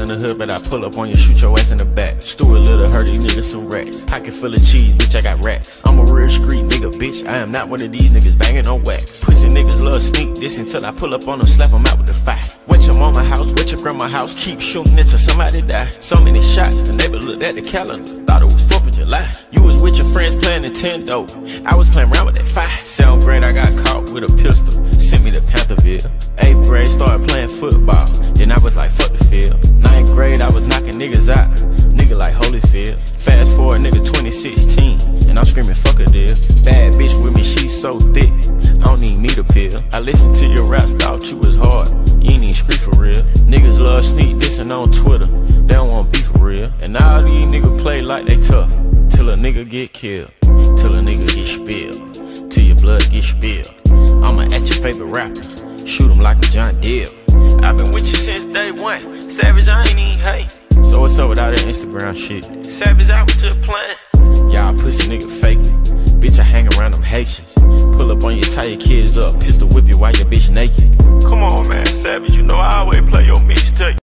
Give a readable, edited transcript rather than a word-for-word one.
in the hood, but I pull up on you, shoot your ass in the back. Stuart Little, heard these niggas some racks. Pocket full of cheese, bitch, I got racks. I'm a real street nigga, bitch, I am not one of these niggas banging on wax. Pussy niggas love sneak this until I pull up on them, slap them out with the fire. Wet your mama house, wet your grandma house, keep shooting until somebody die. So many shots, the neighbor looked at the calendar, thought it was 4th of July. You was with your friends playing Nintendo, I was playing around with that fire. 7th grade, I got caught with a pistol, sent me to Pantherville. 8th grade, started playing football, then I was like, fuck the field. 9th grade, I was knocking niggas out, nigga like Holyfield. Fast forward, nigga 2016, and I'm screaming, fuck a deal. Bad bitch with me, she so thick, I don't even need a pill. I listened to your raps, thought you was hard, you ain't even scream for real. Niggas love sneak dissing on Twitter, they don't want beef for real. And all these niggas play like they tough, till a nigga get killed, till a nigga get spilled, till your blood get spilled. I'ma at your favorite rapper, shoot him like a John Deere. I've been with you since day one, Savage, I ain't even hate. So what's up with all that Instagram shit? Savage, I was just playing. Y'all pussy nigga faking. Bitch, I hang around them Haitians. Pull up on you, tie your kids up, pistol whip you while your bitch naked. Come on, man, Savage, you know I always play your mixtape.